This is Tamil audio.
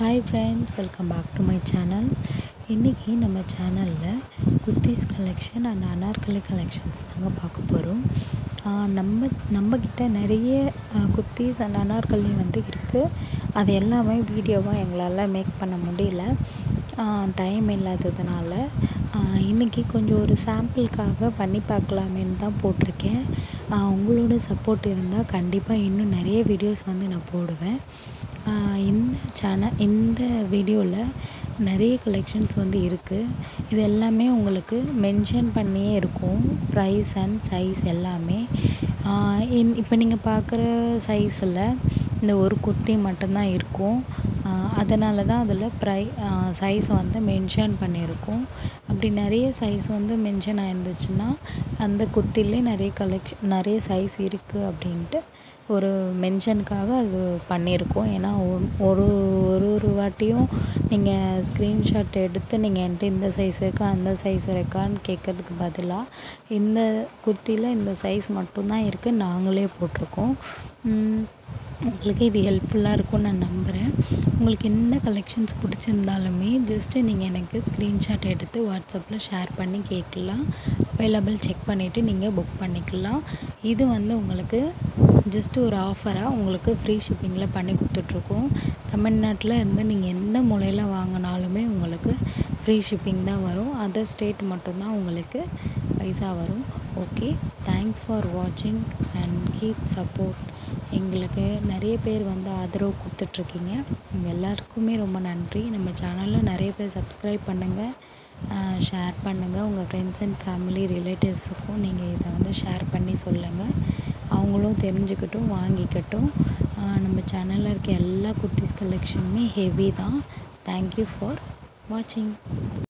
Hi friends, welcome back to my channel. இன்றைக்கி நம்ம சேனலில் kurtis collection and Anarkali collections தாங்க பார்க்க போகிறோம். நம்மக்கிட்ட நிறைய குர்தீஸ் அண்ட் அனார்கலி இருக்குது. அது எல்லாமே வீடியோவாக எங்களால் மேக் பண்ண முடியல, டைம் இல்லாததுனால. இன்றைக்கி கொஞ்சம் ஒரு சாம்பிளுக்காக பண்ணி பார்க்கலாமேன்னு தான் போட்டிருக்கேன். உங்களோட சப்போர்ட் இருந்தால் கண்டிப்பாக இன்னும் நிறைய வீடியோஸ் நான் போடுவேன். இந்த வீடியோவில் நிறைய கலெக்ஷன்ஸ் இருக்குது. இது எல்லாமே உங்களுக்கு மென்ஷன் பண்ணியே இருக்கும், ப்ரைஸ் அண்ட் சைஸ் எல்லாமே. இப்போ நீங்கள் பார்க்குற சைஸில் இந்த ஒரு குர்த்தி மட்டும்தான் இருக்கும். அதனால தான் அதில் சைஸ் மென்ஷன் பண்ணியிருக்கோம். அப்படி நிறைய சைஸ் மென்ஷன் ஆயிருந்துச்சுன்னா அந்த குர்த்திலே நிறைய சைஸ் இருக்குது அப்படின்ட்டு ஒரு மென்ஷனுக்காக அது பண்ணியிருக்கோம். ஏன்னா ஒரு வாட்டியும் நீங்கள் ஸ்க்ரீன்ஷாட் எடுத்து நீங்கள் என்கிட்ட இந்த சைஸ் இருக்கா அந்த சைஸ் இருக்கான்னு கேட்குறதுக்கு பதிலாக இந்த குர்த்தியில் இந்த சைஸ் மட்டும்தான் இருக்குது, நாங்களே போட்டிருக்கோம். உங்களுக்கு இது ஹெல்ப்ஃபுல்லாக இருக்கும்னு நான் நம்புகிறேன். உங்களுக்கு எந்த கலெக்ஷன்ஸ் பிடிச்சிருந்தாலுமே ஜஸ்ட்டு நீங்கள் எனக்கு ஸ்க்ரீன்ஷாட் எடுத்து வாட்ஸ்அப்பில் ஷேர் பண்ணி கேட்கலாம். அவைலபிள் செக் பண்ணிவிட்டு நீங்கள் புக் பண்ணிக்கலாம். இது உங்களுக்கு ஜஸ்ட்டு ஒரு ஆஃபராக உங்களுக்கு ஃப்ரீ ஷிப்பிங்கில் பண்ணி கொடுத்துட்ருக்கோம். தமிழ்நாட்டில் இருந்து நீங்கள் எந்த மூலையில் வாங்கினாலுமே உங்களுக்கு ஃப்ரீ ஷிப்பிங் தான் வரும். அதர் ஸ்டேட் மட்டும்தான் உங்களுக்கு பைசா வரும். ஓகே, தேங்க்ஸ் ஃபார் வாட்சிங் அண்ட் கீப் சப்போர்ட். எங்களுக்கு நிறைய பேர் ஆதரவு கொடுத்துட்ருக்கீங்க. உங்கள் எல்லாருக்குமே ரொம்ப நன்றி. நம்ம சேனலில் நிறைய பேர் சப்ஸ்கிரைப் பண்ணுங்கள், ஷேர் பண்ணுங்கள். உங்கள் ஃப்ரெண்ட்ஸ் அண்ட் ஃபேமிலி ரிலேட்டிவ்ஸுக்கும் நீங்கள் இதை ஷேர் பண்ணி சொல்லுங்கள். அவங்களும் தெரிஞ்சுக்கட்டும், வாங்கிக்கட்டும். நம்ம சேனலில் இருக்க எல்லா குர்தீஸ் கலெக்ஷனுமே ஹெவி தான். தேங்க்யூ ஃபார் வாட்சிங்.